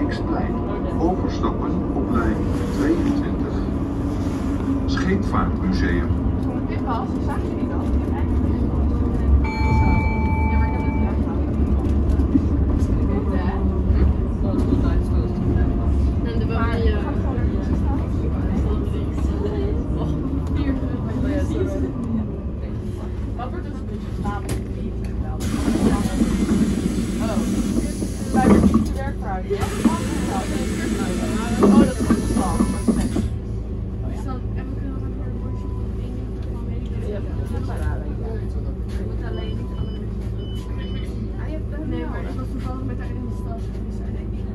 Hendriksplein. Overstappen op lijn 22. Scheepvaartmuseum. Dit was, zag je die dan? Wat wordt dus een beetje slapen? Oh, bij de werkverhouding. Oh, dat is een slag. Dus dan hebben we kunnen nog een woordje van één ding van weet ik niet. Ja, dat is wel raar. Je moet alleen niet andere. Nee, maar ik was toevallig met haar in de stad. Dus zij denkt niet.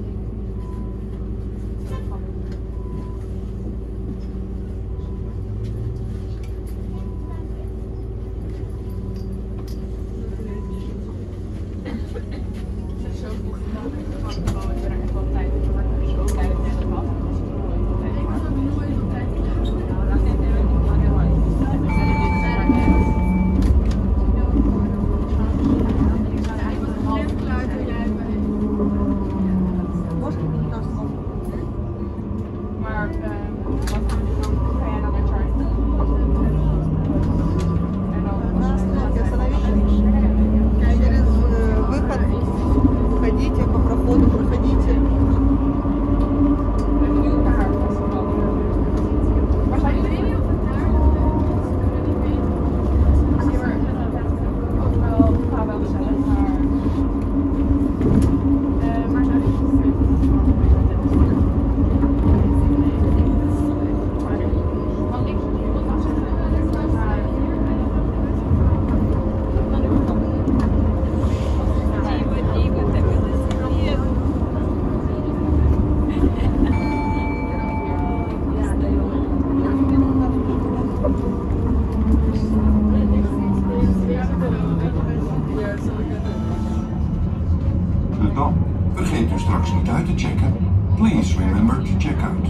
Dan, vergeet u straks niet uit te checken. Please remember to check out.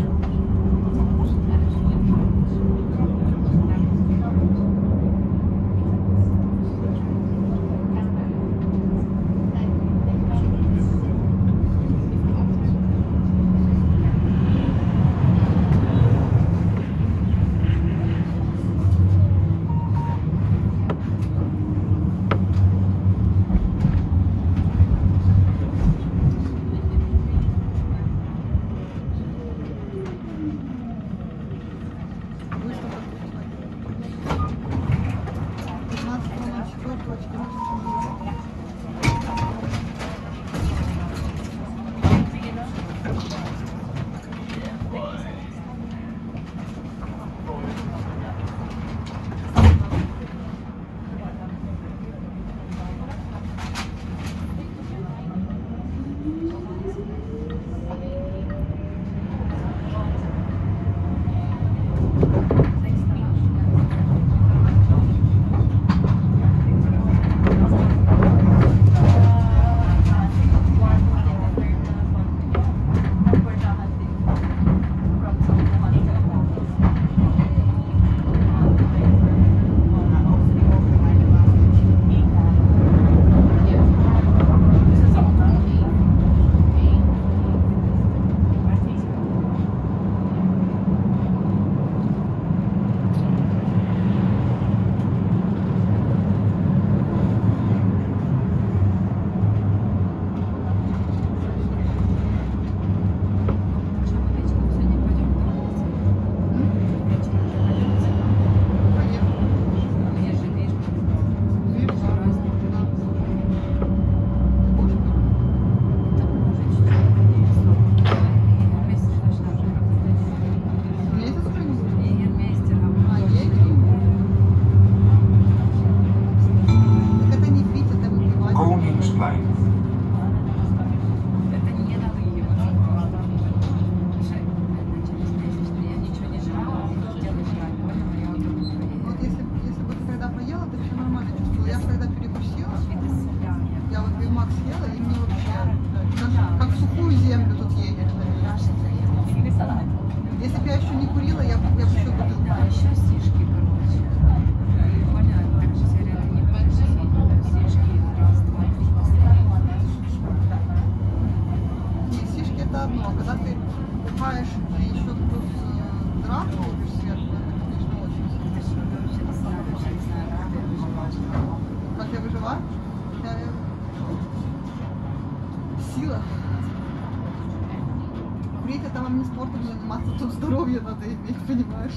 открываешь и еще плюс драку любишь сверху, это, конечно, очень сложно. Как я выжила? Сила. Курить это вам не спортом заниматься, тут здоровье надо иметь, понимаешь?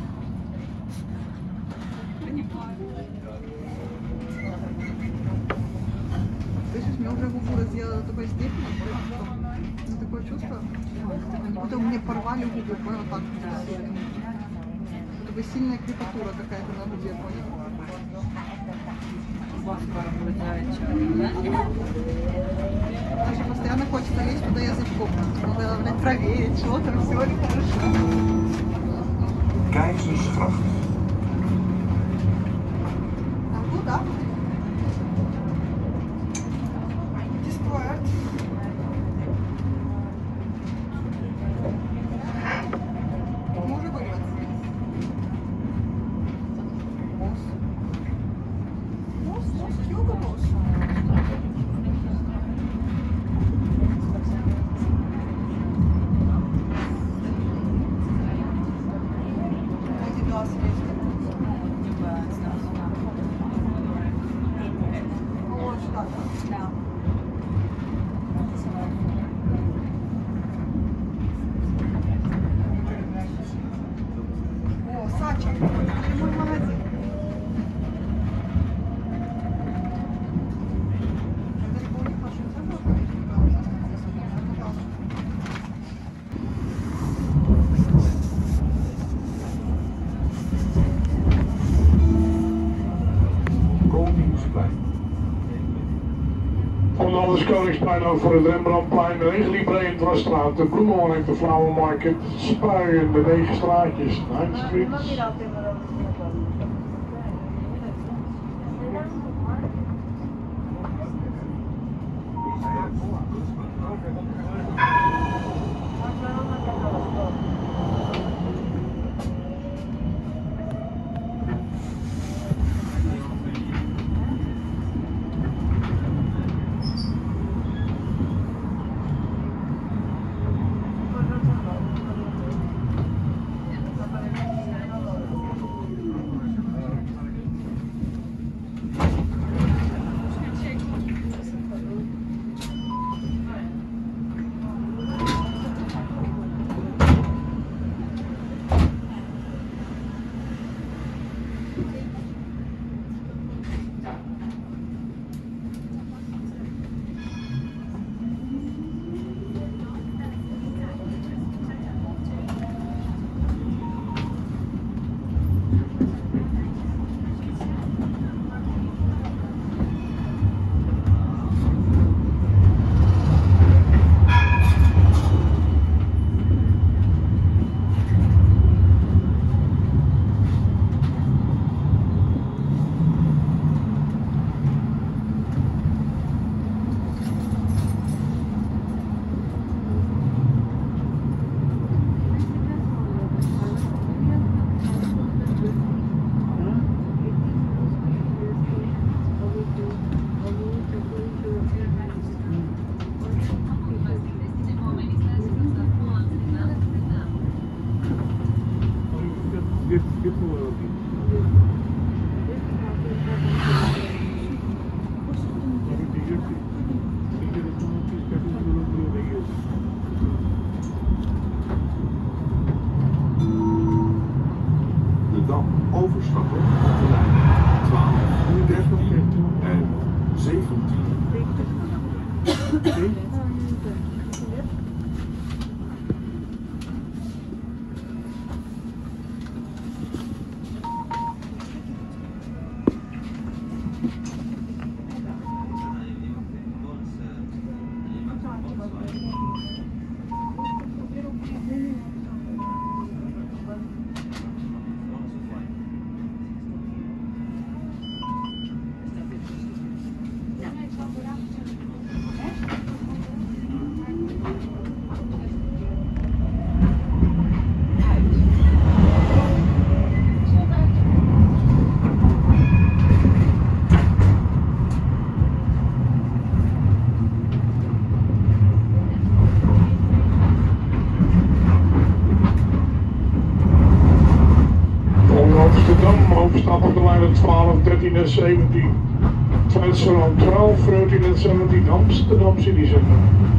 Слышишь, меня уже губу разъела до такой степени, что такое чувство, будто мне порвали губы, понял, так. Будто бы сильная крепатура какая-то на губе, понял? Даже постоянно хочется лезть туда язычком. Надо, блядь, проверить, что там, все ли хорошо. Keizersgracht. Там куда? Дисквард. Можно выбраться? Босс? Юга босс? О, Сача, это мой магазин. Van de Koningsplein over voor het Rembrandtplein, de Regeliebreendrastraat, de Bloemenmarkt, de Vrouwenmarkt, Spuien, de 9 straatjes, de Heinzstreet. De Dam overstappen op de lijn 12, 13 en 17. and 17. Transfer on 12, 13 and 17, Amsterdam City Center.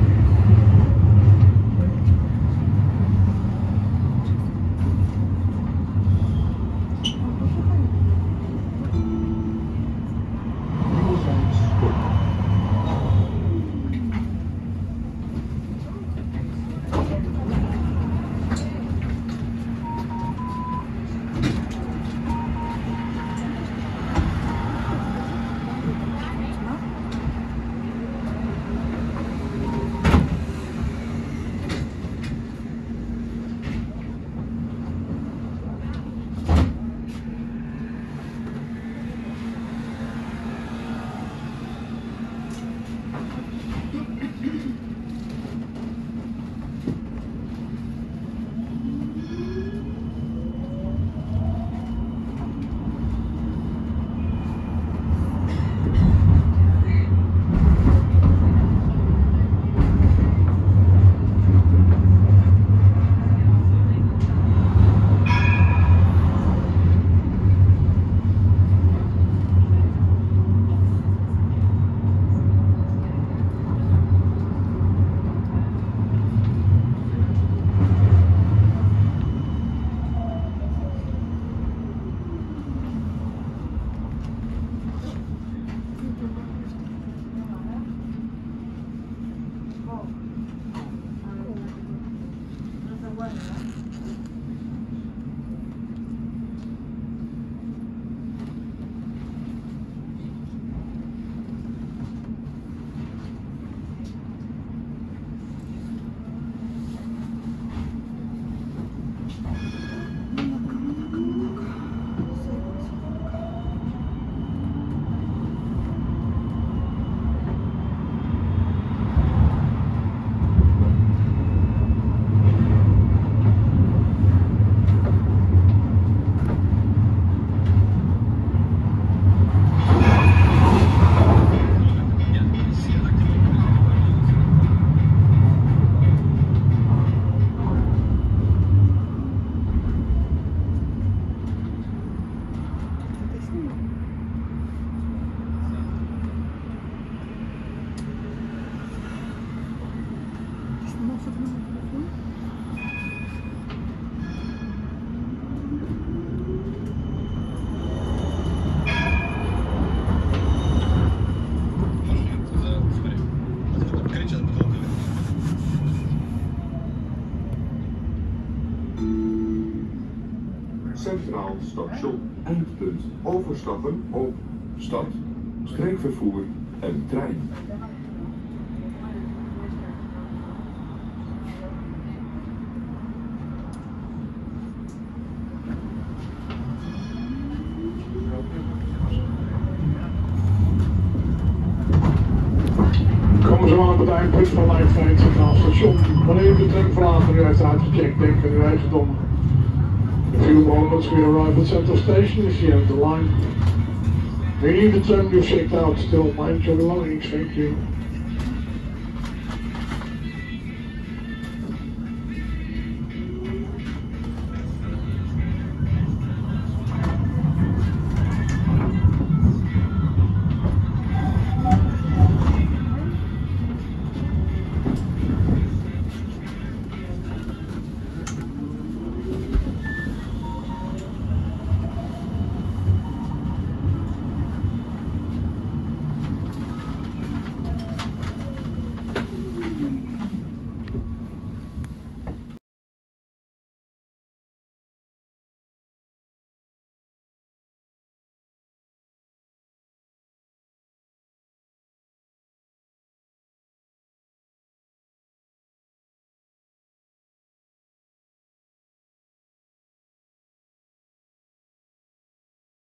Centraal station, eindpunt, overstappen op stad, streekvervoer en trein. Komen zo aan op het eindpunt van lijn 5 Centraal Station. Wanneer u de tram verlaten, u heeft uitgecheckt, denk aan uw eigendom. A few moments we arrive at Central Station is the end of the line. We need the tram you've checked out, still mind your belongings, thank you.